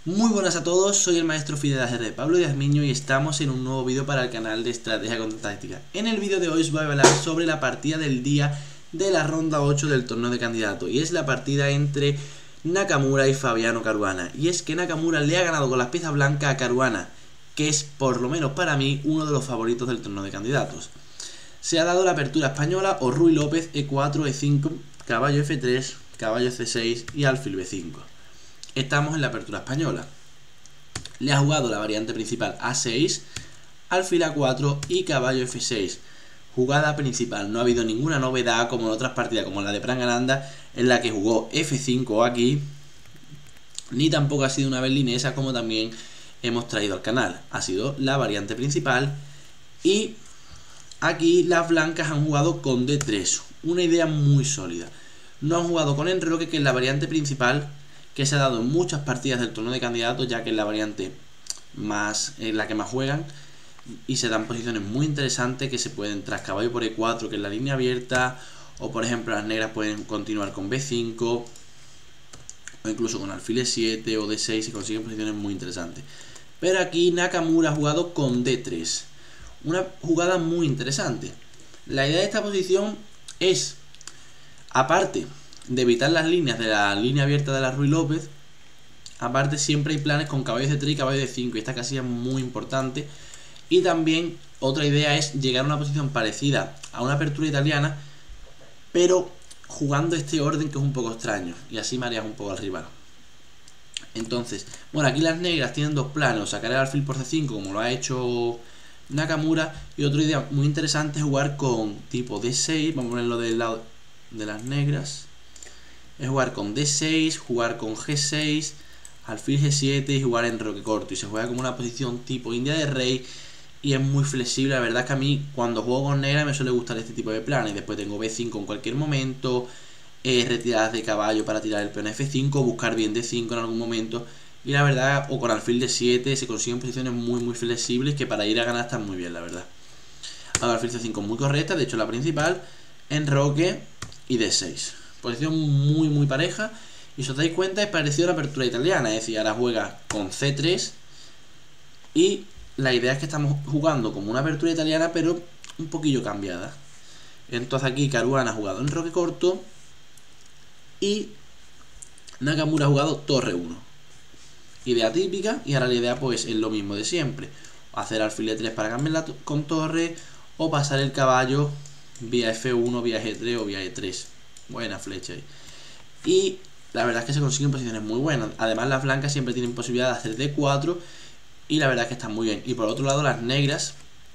Muy buenas a todos, soy el maestro Fidelidad de Pablo Díaz Miño y estamos en un nuevo vídeo para el canal de Estrategia contra Táctica. En el vídeo de hoy os voy a hablar sobre la partida del día de la ronda 8 del torneo de candidato, y es la partida entre Nakamura y Fabiano Caruana. Y es que Nakamura le ha ganado con las piezas blancas a Caruana, que es, por lo menos para mí, uno de los favoritos del torneo de candidatos. Se ha dado la apertura española o Ruy López E4, E5, caballo F3, caballo C6 y alfil B5. Estamos en la apertura española. Le ha jugado la variante principal A6, alfil A4 y caballo F6. Jugada principal. No ha habido ninguna novedad como en otras partidas, como la de Prangananda, en la que jugó F5 aquí, ni tampoco ha sido una berlinesa como también hemos traído al canal. Ha sido la variante principal y aquí las blancas han jugado con D3. Una idea muy sólida. No han jugado con enroque, que es la variante principal que se ha dado en muchas partidas del torneo de candidatos, ya que es la variante en la que más juegan, y se dan posiciones muy interesantes que se pueden tras caballo por E4, que es la línea abierta, o por ejemplo las negras pueden continuar con B5 o incluso con alfil E7 o D6, y consiguen posiciones muy interesantes. Pero aquí Nakamura ha jugado con D3, una jugada muy interesante. La idea de esta posición es, aparte de evitar las líneas de la línea abierta de la Ruy López, aparte siempre hay planes con caballo C3 y caballo D5, y esta casilla es muy importante. Y también otra idea es llegar a una posición parecida a una apertura italiana, pero jugando este orden que es un poco extraño, y así mareas un poco al rival. Entonces, bueno, aquí las negras tienen dos planos: sacar el alfil por C5 como lo ha hecho Nakamura, y otra idea muy interesante es jugar con tipo D6, vamos a ponerlo del lado de las negras. Es jugar con D6, jugar con G6, alfil G7 y jugar en enroque corto. Y se juega como una posición tipo India de rey y es muy flexible. La verdad es que a mí, cuando juego con negra, me suele gustar este tipo de planes. Después tengo B5 en cualquier momento, retiradas de caballo para tirar el peón F5, buscar bien D5 en algún momento. Y la verdad, o con alfil D7 se consiguen posiciones muy flexibles que para ir a ganar están muy bien, la verdad. Ahora alfil C5 muy correcta, de hecho la principal, enroque y D6. Posición muy pareja, y si os dais cuenta es parecido a la apertura italiana, es decir, ahora juega con C3 y la idea es que estamos jugando como una apertura italiana pero un poquillo cambiada. Entonces aquí Caruana ha jugado en enroque corto y Nakamura ha jugado torre 1. Idea típica, y ahora la idea pues es lo mismo de siempre: hacer alfil E3 para cambiarla con torre, o pasar el caballo vía F1, vía G3 o vía E3. Buena flecha ahí. Y la verdad es que se consiguen posiciones muy buenas. Además las blancas siempre tienen posibilidad de hacer D4 y la verdad es que están muy bien. Y por otro lado las negras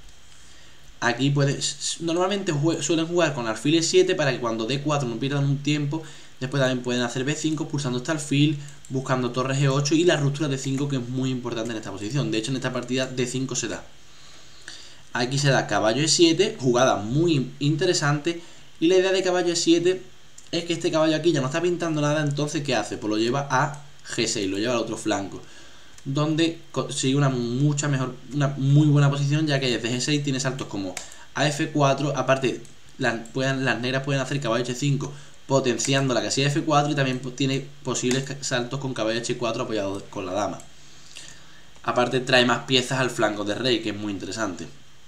aquí normalmente suelen jugar con alfil E7 para que cuando D4 no pierdan un tiempo. Después también pueden hacer B5 pulsando este alfil, buscando torre G8 y la ruptura de D5, que es muy importante en esta posición. De hecho en esta partida D5 se da. Aquí se da caballo E7, jugada muy interesante. Y la idea de caballo E7 es que este caballo aquí ya no está pintando nada, entonces ¿qué hace? Pues lo lleva a G6, lo lleva al otro flanco, donde consigue una muy buena posición, ya que desde G6 tiene saltos como a F4, aparte las negras pueden hacer caballo H5 potenciando la casilla F4, y también tiene posibles saltos con caballo H4 apoyado con la dama. Aparte trae más piezas al flanco de rey, que es muy interesante.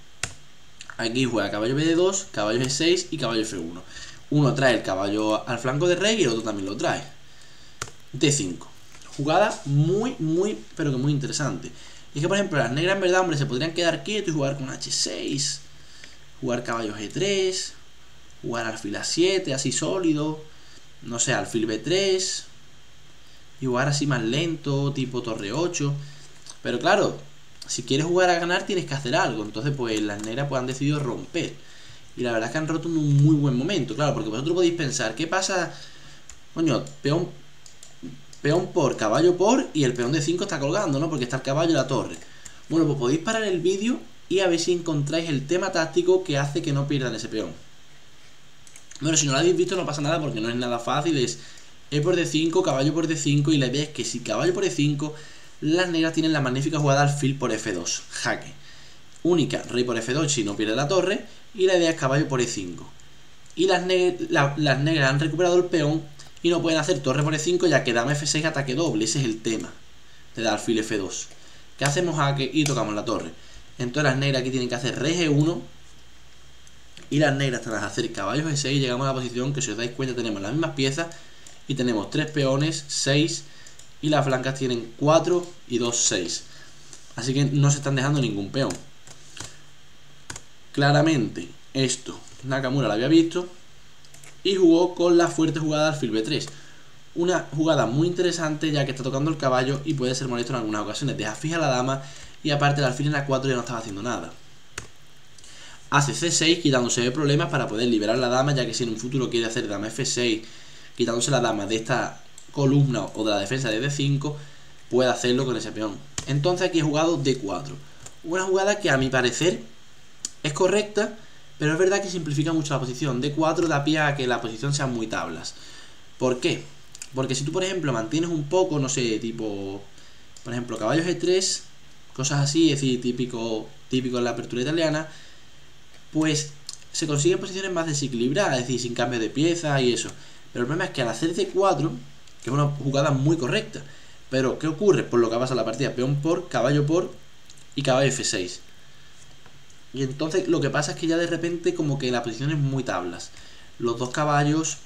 Aquí juega caballo B2, caballo G6 y caballo F1. Uno trae el caballo al flanco de rey y el otro también lo trae. D5. Jugada pero que muy interesante. Y es que por ejemplo las negras en verdad, hombre, se podrían quedar quietos y jugar con H6, jugar caballo G3, jugar alfil A7 así sólido, no sé, alfil B3 y jugar así más lento, tipo torre 8. Pero claro, si quieres jugar a ganar tienes que hacer algo. Entonces pues las negras pues han decidido romper, y la verdad es que han roto en un muy buen momento. Claro, porque vosotros podéis pensar, ¿qué pasa? Coño, peón por, caballo por, y el peón de 5 está colgando, ¿no? Porque está el caballo y la torre. Bueno, pues podéis parar el vídeo y a ver si encontráis el tema táctico que hace que no pierdan ese peón. Bueno, si no lo habéis visto no pasa nada, porque no es nada fácil. Es E por D5, caballo por D5, y la idea es que si caballo por E5, las negras tienen la magnífica jugada alfil por F2, jaque. Única, rey por F2 si no pierde la torre, y la idea es caballo por E5. Y las negras han recuperado el peón y no pueden hacer torre por E5, ya que dama F6 ataque doble. Ese es el tema. te da alfil F2. ¿Qué hacemos aquí? Y tocamos la torre. Entonces las negras aquí tienen que hacer rey G1 y las negras tras hacer caballo G6 llegamos a la posición que, si os dais cuenta, tenemos las mismas piezas y tenemos 3 peones, 6, y las blancas tienen 4 y 2, 6. Así que no se están dejando ningún peón. Claramente esto Nakamura lo había visto y jugó con la fuerte jugada alfil B3. Una jugada muy interesante, ya que está tocando el caballo y puede ser molesto en algunas ocasiones. Deja fija la dama y aparte el alfil en A4 ya no estaba haciendo nada. Hace C6 quitándose de problemas para poder liberar la dama, ya que si en un futuro quiere hacer dama F6 quitándose la dama de esta columna o de la defensa de D5, puede hacerlo con ese peón. Entonces aquí he jugado D4. Una jugada que a mi parecer es correcta, pero es verdad que simplifica mucho la posición. D4 da pie a que la posición sea muy tablas. ¿Por qué? Porque si tú, por ejemplo, mantienes un poco, no sé, tipo, por ejemplo, caballo G3, cosas así, es decir, típico en la apertura italiana, pues se consiguen posiciones más desequilibradas, es decir, sin cambio de piezas y eso. Pero el problema es que al hacer D4, que es una jugada muy correcta, pero ¿qué ocurre? Por lo que pasa en la partida, peón por, caballo por y caballo F6. Y entonces lo que pasa es que ya de repente como que la posición es muy tablas. Los dos caballos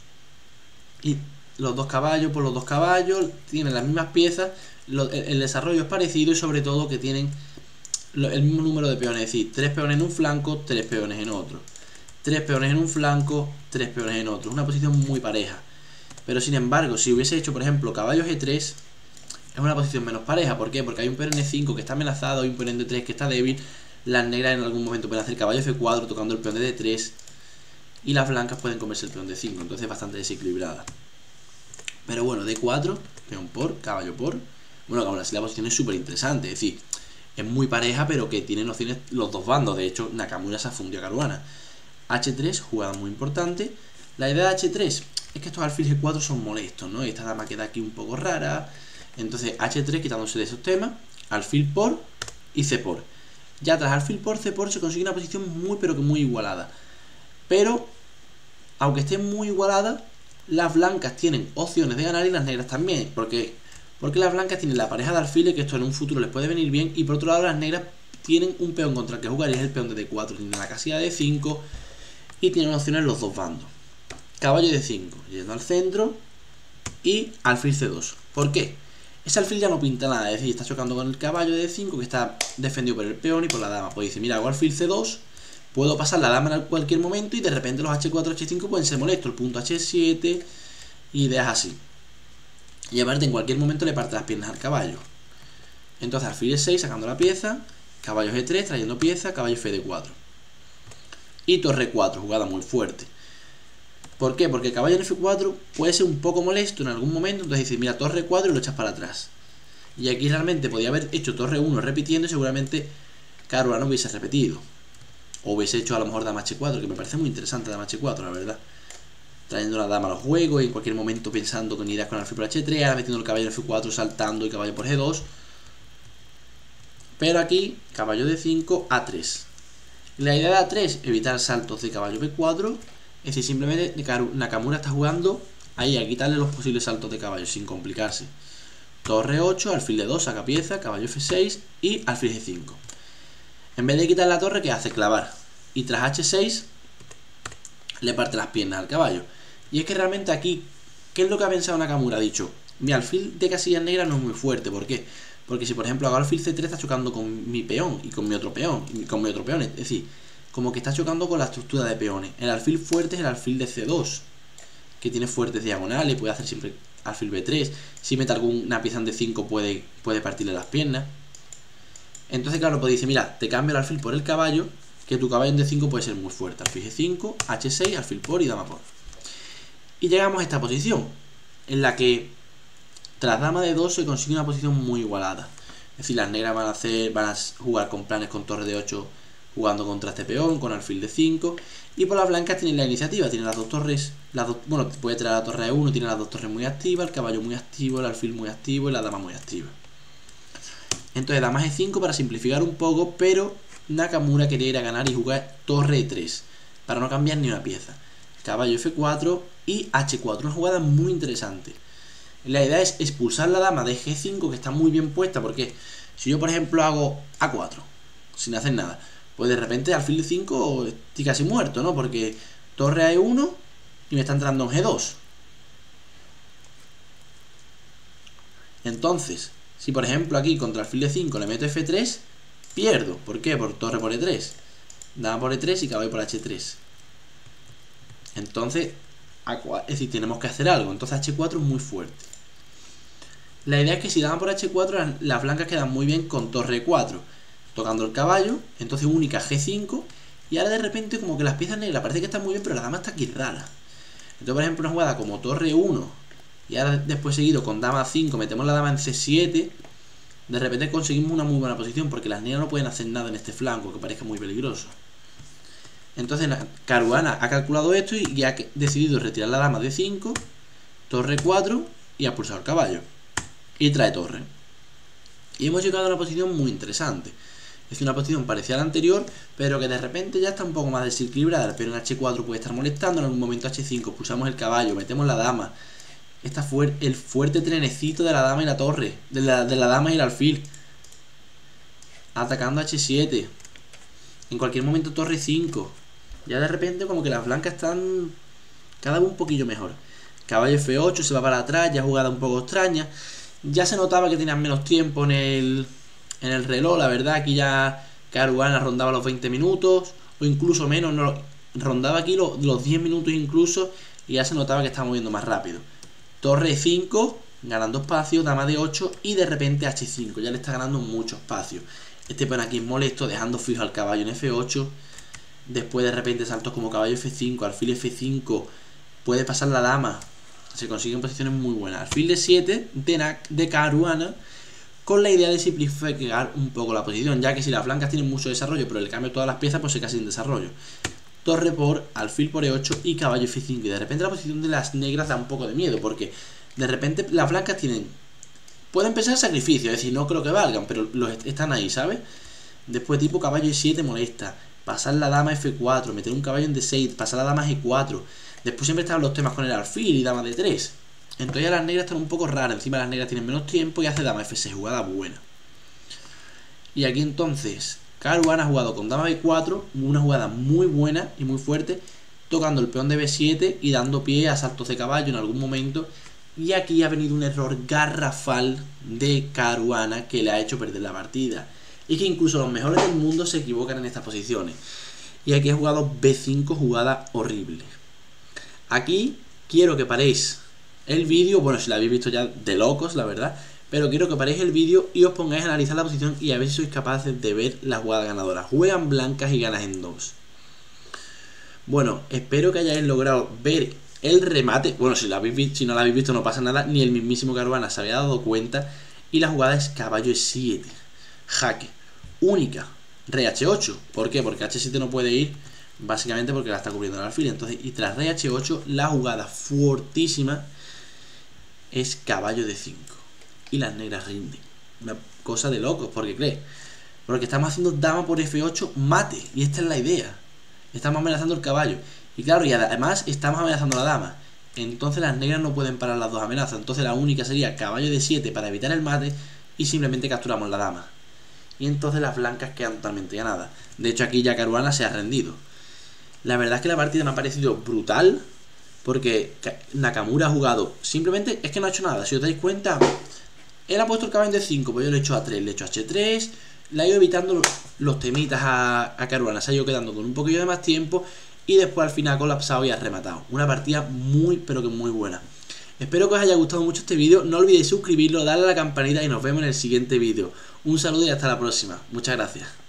por los dos caballos tienen las mismas piezas, el desarrollo es parecido y sobre todo que tienen el mismo número de peones, es decir, 3 peones en un flanco, 3 peones en otro, 3 peones en un flanco, 3 peones en otro. Es una posición muy pareja. Pero sin embargo, si hubiese hecho, por ejemplo, caballo G3, es una posición menos pareja. ¿Por qué? Porque hay un peón en E5 que está amenazado, hay un peón en D3 que está débil. Las negras en algún momento pueden hacer caballo F4 tocando el peón de D3 y las blancas pueden comerse el peón de D5, entonces es bastante desequilibrada. Pero bueno, D4, peón por, caballo por. Bueno, ahora sí la posición es súper interesante, es decir, es muy pareja, pero que tienen opciones los dos bandos. De hecho, Nakamura se afundió a Caruana. H3, jugada muy importante. La idea de H3 es que estos alfiles G4 son molestos, ¿no? Esta dama queda aquí un poco rara. Entonces H3 quitándose de esos temas, alfil por y C por. Ya tras alfil por, C por se consigue una posición muy pero que muy igualada. Pero, aunque esté muy igualada, las blancas tienen opciones de ganar y las negras también. ¿Por qué? Porque las blancas tienen la pareja de alfiles, que esto en un futuro les puede venir bien, y por otro lado las negras tienen un peón contra el que jugar y es el peón de D4. Tienen la casilla de D5 y tienen opciones los dos bandos. Caballo de D5, yendo al centro, y alfil C2. ¿Por qué? Ese alfil ya no pinta nada, es decir, está chocando con el caballo de D5 que está defendido por el peón y por la dama. Pues dice, mira, hago alfil C2, puedo pasar la dama en cualquier momento y de repente los H4, H5 pueden ser molestos, el punto H7 y ideas así. Y aparte en cualquier momento le parte las piernas al caballo. Entonces alfil E6 sacando la pieza, caballo G3 trayendo pieza, caballo F4. Y torre 4, jugada muy fuerte. ¿Por qué? Porque el caballo en F4 puede ser un poco molesto en algún momento, entonces dices, mira, torre 4 y lo echas para atrás. Y aquí realmente podía haber hecho torre 1 repitiendo y seguramente Caruana no hubiese repetido. O hubiese hecho a lo mejor dama H4, que me parece muy interesante dama H4, la verdad. Trayendo la dama a los juegos y en cualquier momento pensando con ideas con alfil por H3, ahora metiendo el caballo en F4, saltando y caballo por G2. Pero aquí, caballo de 5, A3. La idea de A3, evitar saltos de caballo B4. Es decir, simplemente Nakamura está jugando ahí a quitarle los posibles saltos de caballo sin complicarse. Torre 8, alfil de 2, saca pieza, caballo F6 y alfil G5. En vez de quitar la torre, ¿qué hace? Clavar. Y tras H6 le parte las piernas al caballo. Y es que realmente aquí, ¿qué es lo que ha pensado Nakamura? Ha dicho, mi alfil de casillas negras no es muy fuerte. ¿Por qué? Porque si por ejemplo hago alfil C3 está chocando con mi peón y con mi otro peón. Es decir, como que está chocando con la estructura de peones. El alfil fuerte es el alfil de C2, que tiene fuertes diagonales, puede hacer siempre alfil B3. Si mete alguna pieza en D5 puede partirle las piernas. Entonces claro, pues dice, mira, te cambio el alfil por el caballo, que tu caballo en D5 puede ser muy fuerte. Alfil G5, H6, alfil por y dama por. Y llegamos a esta posición, en la que tras dama de 2 se consigue una posición muy igualada. Es decir, las negras van a jugar con planes con torre de 8, jugando contra este peón, con alfil de 5. Y por las blancas tienen la iniciativa, tienen las dos torres, bueno, puede traer la torre de 1, tiene las dos torres muy activas, el caballo muy activo, el alfil muy activo y la dama muy activa. Entonces dama G5 para simplificar un poco, pero Nakamura quería ir a ganar y jugar torre E3, para no cambiar ni una pieza. Caballo F4 y H4, una jugada muy interesante. La idea es expulsar la dama de G5, que está muy bien puesta, porque si yo por ejemplo hago A4 sin hacer nada, pues de repente alfil de 5 estoy casi muerto, ¿no? Porque torre a E1 y me está entrando en G2. Entonces, si por ejemplo aquí contra alfil de 5 le meto F3, pierdo. ¿Por qué? Por torre por E3, dama por E3 y caballo por H3. Entonces, es decir, tenemos que hacer algo. Entonces H4 es muy fuerte. La idea es que si dama por H4, las blancas quedan muy bien con torre 4, tocando el caballo. Entonces única G5. Y ahora de repente como que las piezas negras parece que están muy bien, pero la dama está aquí rara. Entonces por ejemplo una jugada como torre 1 y ahora después seguido con dama 5 metemos la dama en C7. De repente conseguimos una muy buena posición, porque las negras no pueden hacer nada en este flanco que parezca muy peligroso. Entonces Caruana ha calculado esto y ha decidido retirar la dama de 5, torre 4 y ha pulsado el caballo. Y trae torre. Y hemos llegado a una posición muy interesante. Es una posición parecida a la anterior, pero que de repente ya está un poco más desequilibrada. Pero en H4 puede estar molestando, en algún momento H5, pulsamos el caballo, metemos la dama. Está el fuerte trenecito de la dama y la torre, de la dama y el alfil. Atacando H7. En cualquier momento torre 5. Ya de repente como que las blancas están cada vez un poquillo mejor. Caballo F8 se va para atrás, ya jugada un poco extraña. Ya se notaba que tenían menos tiempo en el reloj, la verdad. Aquí ya Caruana rondaba los 20 minutos, o incluso menos, no, rondaba aquí los 10 minutos incluso, y ya se notaba que estaba moviendo más rápido. Torre 5, ganando espacio, dama de 8 y de repente H5, ya le está ganando mucho espacio. Este peón aquí es molesto, dejando fijo al caballo en F8. Después de repente saltos como caballo F5, alfil F5, puede pasar la dama. Se consiguen posiciones muy buenas. Alfil de 7 de Caruana, con la idea de simplificar un poco la posición, ya que si las blancas tienen mucho desarrollo, pero le cambio todas las piezas, pues se queda sin desarrollo. Torre por alfil por E8 y caballo F5. Y de repente la posición de las negras da un poco de miedo, porque de repente las blancas pueden pensar sacrificio, es decir, no creo que valgan, pero están ahí, ¿sabes? Después tipo caballo E7 molesta. Pasar la dama F4, meter un caballo en D6, pasar la dama G4. Después siempre están los temas con el alfil y dama D3. Entonces ya las negras están un poco raras. Encima las negras tienen menos tiempo y hace dama F6, jugada buena. Y aquí entonces Caruana ha jugado con dama B4, una jugada muy buena y muy fuerte, tocando el peón de B7 y dando pie a saltos de caballo en algún momento. Y aquí ha venido un error garrafal de Caruana que le ha hecho perder la partida. Y que incluso los mejores del mundo se equivocan en estas posiciones. Y aquí ha jugado B5, jugada horrible. Aquí quiero que paréis el vídeo, bueno, si lo habéis visto ya de locos, la verdad, pero quiero que paréis el vídeo y os pongáis a analizar la posición y a ver si sois capaces de ver la jugada ganadora. Juegan blancas y ganas en 2. Bueno, espero que hayáis logrado ver el remate. Bueno, si no lo habéis visto no pasa nada, ni el mismísimo Caruana se había dado cuenta. Y la jugada es caballo E7, jaque, única, rey H8. ¿Por qué? Porque H7 no puede ir, básicamente porque la está cubriendo el alfil. Entonces, y tras rey H8, la jugada fuertísima es caballo D5. Y las negras rinden. Una cosa de locos, porque ¿qué? Porque estamos haciendo dama por F8 mate. Y esta es la idea. Estamos amenazando el caballo. Y claro, y además estamos amenazando a la dama. Entonces las negras no pueden parar las dos amenazas. Entonces la única sería caballo D7 para evitar el mate. Y simplemente capturamos la dama. Y entonces las blancas quedan totalmente ganadas. De hecho aquí ya Caruana se ha rendido. La verdad es que la partida me ha parecido brutal, porque Nakamura ha jugado, simplemente es que no ha hecho nada. Si os dais cuenta, él ha puesto el caballo de 5, pues yo le he hecho A3, le he hecho H3, le ha ido evitando los temitas a Caruana, se ha ido quedando con un poquillo de más tiempo y después al final ha colapsado y ha rematado. Una partida muy, pero que muy buena. Espero que os haya gustado mucho este vídeo, no olvidéis suscribirlo, darle a la campanita y nos vemos en el siguiente vídeo. Un saludo y hasta la próxima. Muchas gracias.